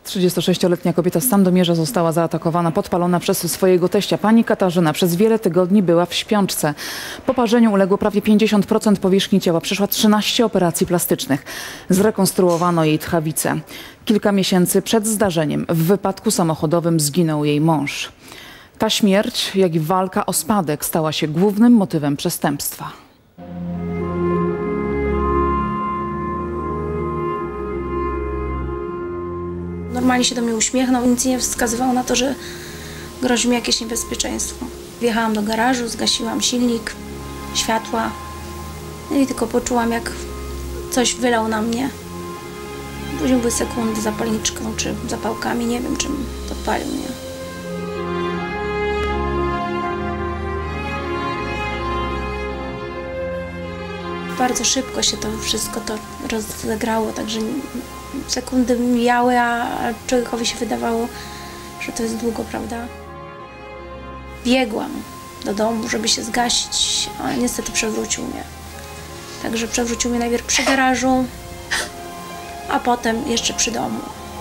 36-letnia kobieta z Sandomierza została zaatakowana, podpalona przez swojego teścia. Pani Katarzyna przez wiele tygodni była w śpiączce. Poparzeniu uległo prawie 50% powierzchni ciała. Przeszła 13 operacji plastycznych. Zrekonstruowano jej tchawicę. Kilka miesięcy przed zdarzeniem w wypadku samochodowym zginął jej mąż. Ta śmierć, jak i walka o spadek, stała się głównym motywem przestępstwa. Normalnie się do mnie uśmiechnął, nic nie wskazywało na to, że grozi mi jakieś niebezpieczeństwo. Wjechałam do garażu, zgasiłam silnik, światła i tylko poczułam, jak coś wylał na mnie. Później były sekundy zapalniczką czy zapałkami, nie wiem czym podpalił mnie. Bardzo szybko się to wszystko rozegrało, także sekundy mijały, a człowiekowi się wydawało, że to jest długo, prawda? Biegłam do domu, żeby się zgasić, ale niestety przewrócił mnie. Także przewrócił mnie najpierw przy garażu, a potem jeszcze przy domu.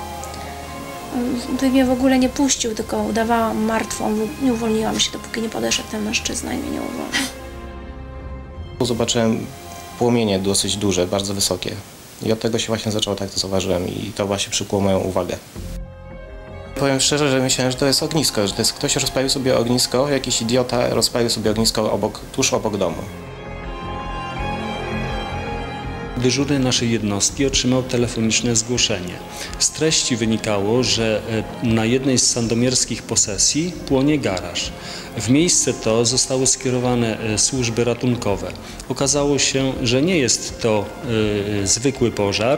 Gdy mnie w ogóle nie puścił, tylko udawałam martwą, nie uwolniłam się, dopóki nie podeszedł ten mężczyzna i mnie nie uwolnił. Zobaczyłem płomienie dosyć duże, bardzo wysokie. I od tego się właśnie zaczęło, tak to zauważyłem i to właśnie przykuło moją uwagę. Powiem szczerze, że myślałem, że to jest ognisko, że to jest ktoś rozpalił sobie ognisko, jakiś idiota rozpalił sobie ognisko tuż obok domu. Dyżurny naszej jednostki otrzymał telefoniczne zgłoszenie. Z treści wynikało, że na jednej z sandomierskich posesji płonie garaż. W miejsce to zostały skierowane służby ratunkowe. Okazało się, że nie jest to zwykły pożar.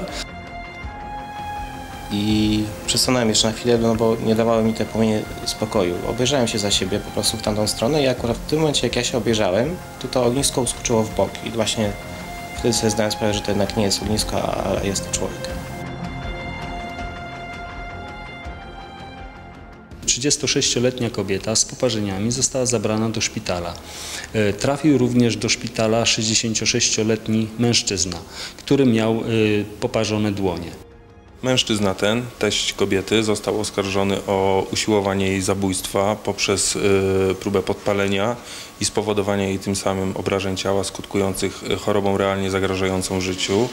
I przesunąłem jeszcze na chwilę, no bo nie dawały mi te płomienie spokoju. Obejrzałem się za siebie po prostu w tamtą stronę i akurat w tym momencie, jak ja się obejrzałem, to ognisko uskoczyło w bok i właśnie wtedy sobie zdałem sprawę, że to jednak nie jest ognisko, a jest to człowiek. 36-letnia kobieta z poparzeniami została zabrana do szpitala. Trafił również do szpitala 66-letni mężczyzna, który miał poparzone dłonie. Mężczyzna ten, teść kobiety, został oskarżony o usiłowanie jej zabójstwa poprzez próbę podpalenia i spowodowania jej tym samym obrażeń ciała skutkujących chorobą realnie zagrażającą życiu.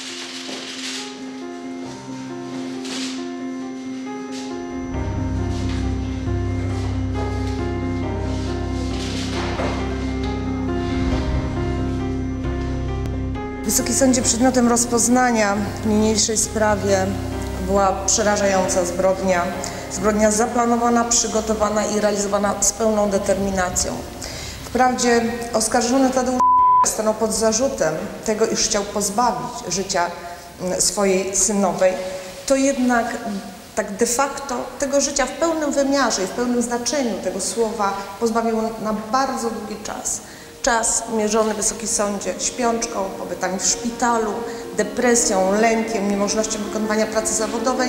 Wysoki Sądzie, przedmiotem rozpoznania w niniejszej sprawie była przerażająca zbrodnia. Zbrodnia zaplanowana, przygotowana i realizowana z pełną determinacją. Wprawdzie oskarżony Tadeusz stanął pod zarzutem tego, iż chciał pozbawić życia swojej synowej, to jednak tak de facto tego życia w pełnym wymiarze i w pełnym znaczeniu tego słowa pozbawił na bardzo długi czas. Czas mierzony, Wysoki Sądzie, śpiączką, pobytami w szpitalu, depresją, lękiem, niemożnością wykonywania pracy zawodowej.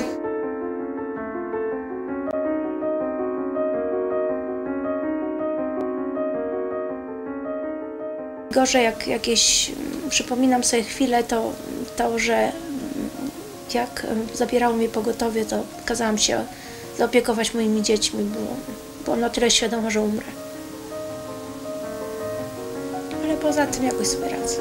Gorzej, jak jakieś, przypominam sobie chwilę, to, że jak zabierało mnie pogotowie, to kazałam się zaopiekować moimi dziećmi, byłam na tyle świadoma, że umrę. Ale poza tym jakoś sobie radzę.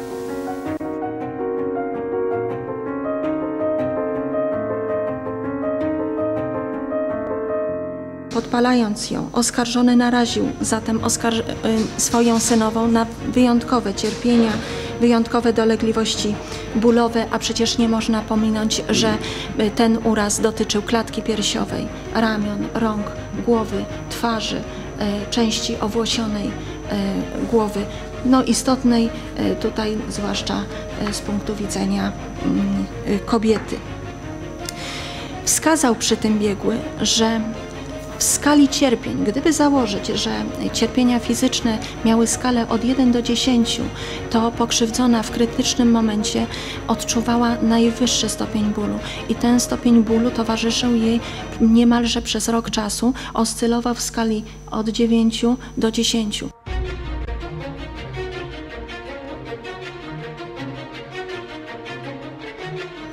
Podpalając ją, oskarżony naraził zatem swoją synową na wyjątkowe cierpienia, wyjątkowe dolegliwości bólowe, a przecież nie można pominąć, że ten uraz dotyczył klatki piersiowej, ramion, rąk, głowy, twarzy, części owłosionej głowy, no istotnej tutaj zwłaszcza z punktu widzenia kobiety. Wskazał przy tym biegły, że w skali cierpień, gdyby założyć, że cierpienia fizyczne miały skalę od 1 do 10, to pokrzywdzona w krytycznym momencie odczuwała najwyższy stopień bólu i ten stopień bólu towarzyszył jej niemalże przez rok czasu, oscylował w skali od 9 do 10.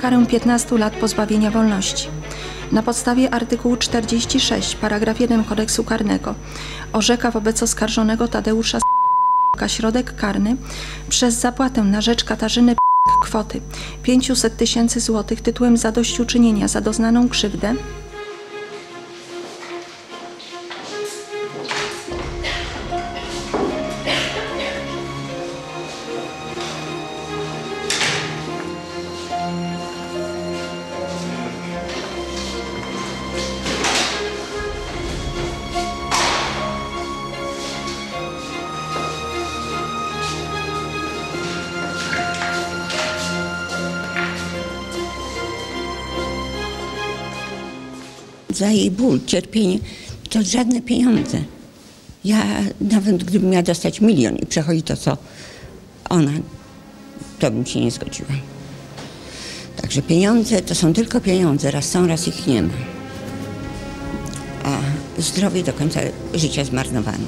karę 15 lat pozbawienia wolności. Na podstawie artykułu 46, paragraf 1 Kodeksu Karnego orzeka wobec oskarżonego Tadeusza środek karny przez zapłatę na rzecz Katarzyny kwoty 500 000 złotych tytułem zadośćuczynienia za doznaną krzywdę za jej ból, cierpienie, to żadne pieniądze. Ja nawet gdybym miała dostać 1 000 000 i przechodzi to, co ona, to bym się nie zgodziła. Także pieniądze to są tylko pieniądze, raz są, raz ich nie ma. A zdrowie do końca życia zmarnowane.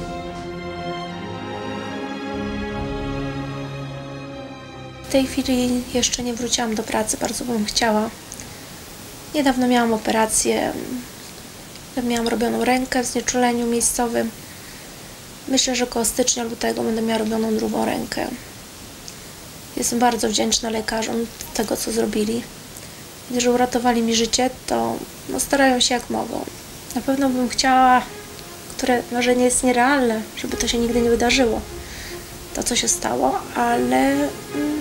W tej chwili jeszcze nie wróciłam do pracy, bardzo bym chciała. Niedawno miałam operację, miałam robioną rękę w znieczuleniu miejscowym. Myślę, że koło stycznia, lutego będę miała robioną drugą rękę. Jestem bardzo wdzięczna lekarzom tego, co zrobili. Że uratowali mi życie, to starają się jak mogą. Na pewno bym chciała, które marzenie jest nierealne, żeby to się nigdy nie wydarzyło, to co się stało, ale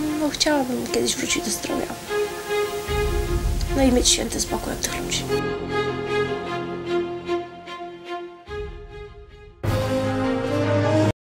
chciałabym kiedyś wrócić do zdrowia. No i mieć święty spokój od tych ludzi.